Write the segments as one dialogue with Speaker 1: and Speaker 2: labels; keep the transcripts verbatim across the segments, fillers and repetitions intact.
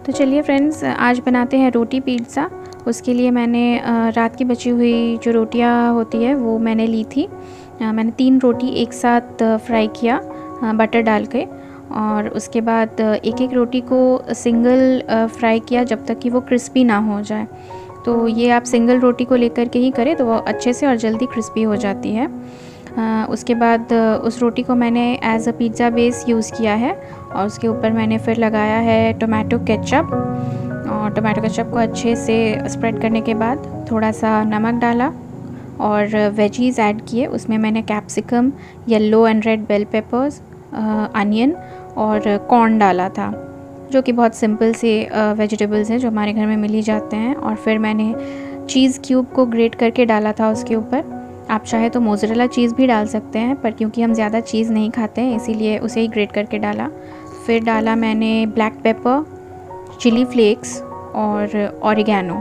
Speaker 1: तो चलिए फ्रेंड्स, आज बनाते हैं रोटी पिज़्ज़ा। उसके लिए मैंने रात की बची हुई जो रोटियां होती है वो मैंने ली थी। मैंने तीन रोटी एक साथ फ्राई किया बटर डाल के, और उसके बाद एक एक रोटी को सिंगल फ्राई किया जब तक कि वो क्रिस्पी ना हो जाए। तो ये आप सिंगल रोटी को लेकर के ही करें तो वो अच्छे से और जल्दी क्रिस्पी हो जाती है। आ, उसके बाद उस रोटी को मैंने as a pizza base use किया है, और उसके ऊपर मैंने फिर लगाया है टोमेटो केचप। और टोमेटो केचप को अच्छे से स्प्रेड करने के बाद थोड़ा सा नमक डाला और वेजीज़ ऐड किए। उसमें मैंने capsicum, yellow and red bell peppers, onion और कॉर्न डाला था, जो कि बहुत सिंपल से वेजिटेबल्स हैं जो हमारे घर में मिल ही जाते हैं। और फिर मैंने चीज़ क्यूब को ग्रेट करके डाला था उसके ऊपर। आप चाहे तो मोज़रेला चीज़ भी डाल सकते हैं, पर क्योंकि हम ज़्यादा चीज़ नहीं खाते हैं इसीलिए उसे ही ग्रेट करके डाला। फिर डाला मैंने ब्लैक पेपर, चिली फ्लेक्स और ऑरिगेनो।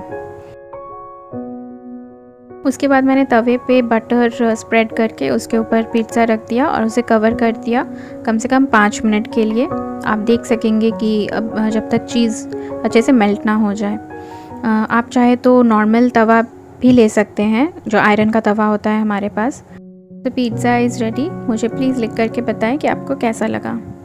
Speaker 1: उसके बाद मैंने तवे पे बटर स्प्रेड करके उसके ऊपर पिज़्ज़ा रख दिया और उसे कवर कर दिया कम से कम पाँच मिनट के लिए। आप देख सकेंगे कि अब जब तक चीज़ अच्छे से मेल्ट ना हो जाए। आप चाहे तो नॉर्मल तवा भी ले सकते हैं, जो आयरन का तवा होता है हमारे पास। तो पिज़्ज़ा इज़ रेडी। मुझे प्लीज़ लिख करके बताएं कि आपको कैसा लगा।